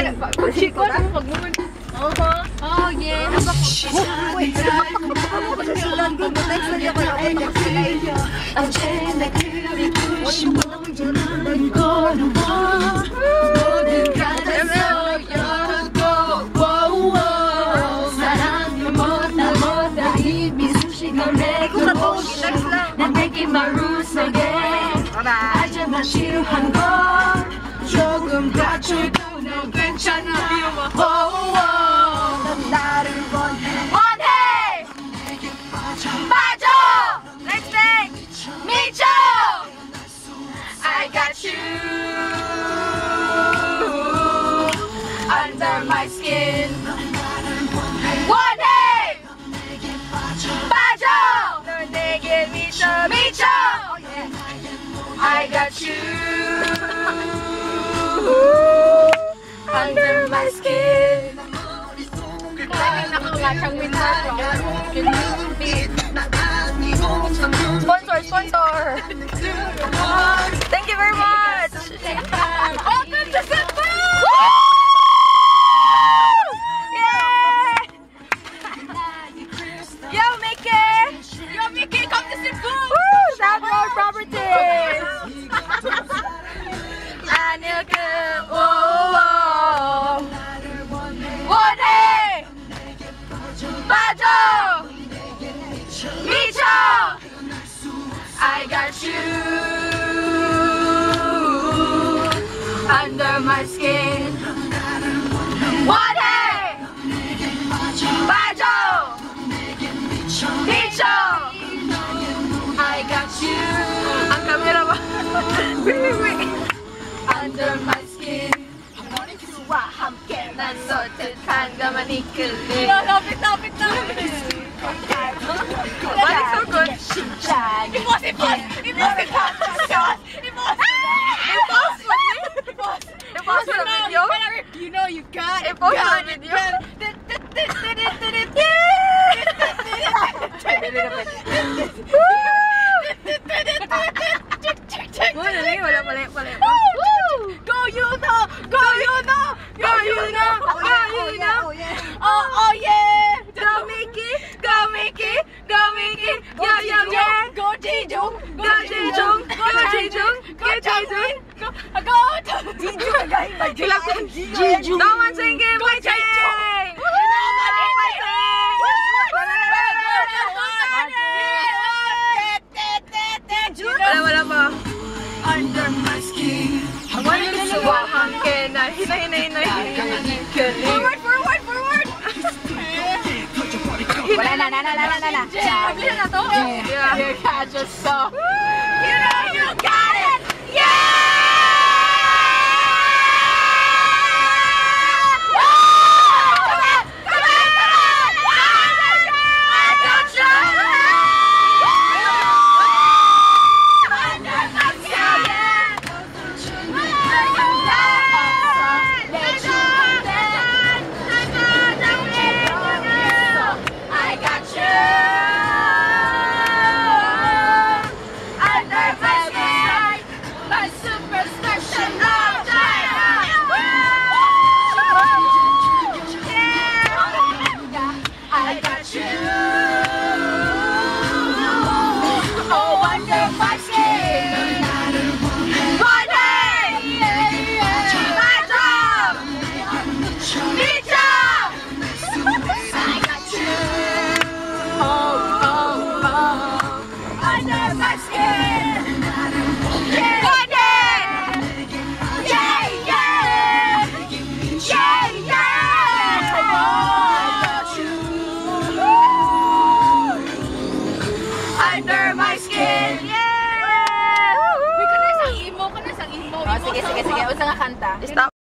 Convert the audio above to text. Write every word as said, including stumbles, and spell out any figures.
Chiko na pag-move. Oh, oh yeah. Wait. Sulan ko na next na ako ay nagsilay. Ang chene kiri ko na mo. Moden kada soyo go go. Sarang mo na mo dahil misushi ka neko. Na making my roots again. 아주 마시한 거 조금 다칠고 난 괜찮아. 넌 나를 원해 원해 빠져 Next thing 미쳐 I got you under my skin 원해 빠져 널 내게 미쳐 미쳐 I got you under my skin. Sponsor, sponsor. Thank you very much. Welcome to Cebu. Yay! Yo, Mickey. Yo, Mickey, come to Cebu. Shout out properties. 아니그 오오 원해 빠져 미쳐 I got you under my skin 원해 빠져 미쳐 I got you ang kamera ba? Under my skin 와 함께 난 솔직한 것만 이끌리 lapit lapit lapit Why is so good? 심장 Impossible! Impossible! Impossible! Impossible video? You know you got it! Impossible video? Wala pala, wala pala. Go you know! Go you know! Go you know! Go you know! Oh oh yeah! Go Mickey! Go Mickey! Go Mickey! Yo yo yeah! Go Jijung! Go Jijung! Go Jijung! Go Jijung! Go Go Jijung! Jijung! No one singing! Go Jijung! Wala wala pa. Under my skin. Wala ka suwa hamke na hina hina hina hina. Forward forward forward. Wala na na na na na na. Sabi na to. Yeah. You catch us so. You know you got it. Yeah. Sige, sige, sige. Usa nga kanta. Stop.